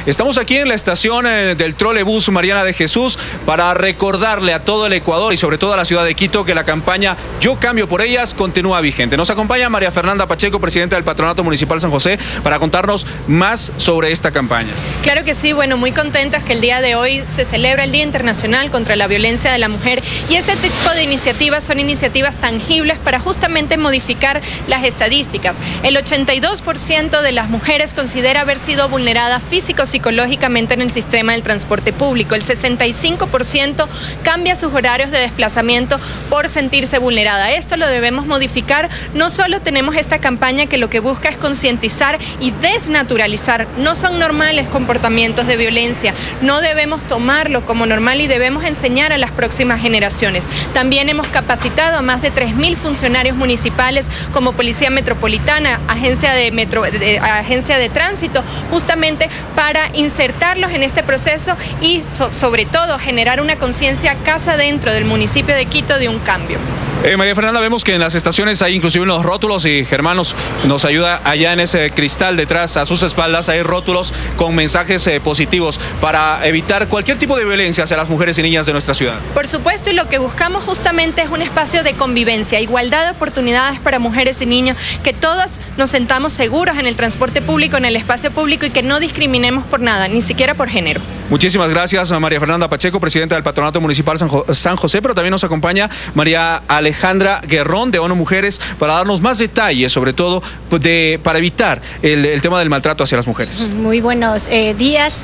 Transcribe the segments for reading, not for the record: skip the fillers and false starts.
Estamos aquí en la estación del trolebús Mariana de Jesús para recordarle a todo el Ecuador y sobre todo a la ciudad de Quito que la campaña Yo Cambio por Ellas continúa vigente. Nos acompaña María Fernanda Pacheco, presidenta del Patronato Municipal San José, para contarnos más sobre esta campaña. Claro que sí, bueno, muy contentas que el día de hoy se celebra el Día Internacional contra la Violencia de la Mujer y este tipo de iniciativas son iniciativas tangibles para justamente modificar las estadísticas. El 82% de las mujeres considera haber sido vulnerada físico-psicológicamente en el sistema del transporte público. El 65% cambia sus horarios de desplazamiento por sentirse vulnerada. Esto lo debemos modificar. No solo tenemos esta campaña que lo que busca es concientizar y desnaturalizar. No son normales comportamientos de violencia. No debemos tomarlo como normal y debemos enseñar a las próximas generaciones. También hemos capacitado a más de 3.000 funcionarios municipales como Policía Metropolitana, Agencia de Tránsito, justamente para insertarlos en este proceso y sobre todo generar una conciencia casa dentro del municipio de Quito de un cambio. María Fernanda, vemos que en las estaciones hay inclusive unos rótulos y Germán nos ayuda allá en ese cristal detrás, a sus espaldas, hay rótulos con mensajes positivos para evitar cualquier tipo de violencia hacia las mujeres y niñas de nuestra ciudad. Por supuesto, y lo que buscamos justamente es un espacio de convivencia, igualdad de oportunidades para mujeres y niños, que todos nos sentamos seguros en el transporte público, en el espacio público y que no discriminemos por nada, ni siquiera por género. Muchísimas gracias a María Fernanda Pacheco, presidenta del Patronato Municipal San José, pero también nos acompaña María Alejandra Guerrón de ONU Mujeres para darnos más detalles, sobre todo para evitar el tema del maltrato hacia las mujeres. Muy buenos días.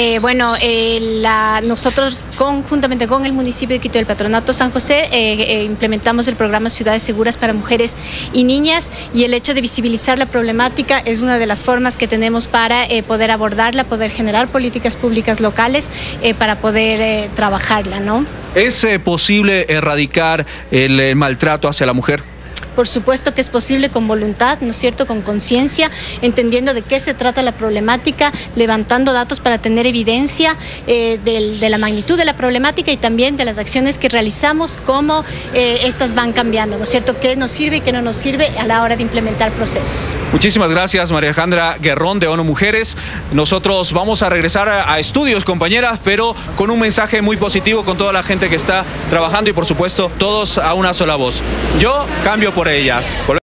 Nosotros conjuntamente con el municipio de Quito y el Patronato San José implementamos el programa Ciudades Seguras para Mujeres y Niñas, y el hecho de visibilizar la problemática es una de las formas que tenemos para poder abordarla, poder generar políticas públicas locales para poder trabajarla, ¿no? ¿Es posible erradicar el maltrato hacia la mujer? Por supuesto que es posible con voluntad, ¿no es cierto?, con conciencia, entendiendo de qué se trata la problemática, levantando datos para tener evidencia de la magnitud de la problemática y también de las acciones que realizamos, cómo estas van cambiando, ¿no es cierto?, qué nos sirve y qué no nos sirve a la hora de implementar procesos. Muchísimas gracias, María Alejandra Guerrón de ONU Mujeres. Nosotros vamos a regresar a estudios, compañeras, pero con un mensaje muy positivo con toda la gente que está trabajando y, por supuesto, todos a una sola voz. Yo cambio por ellas.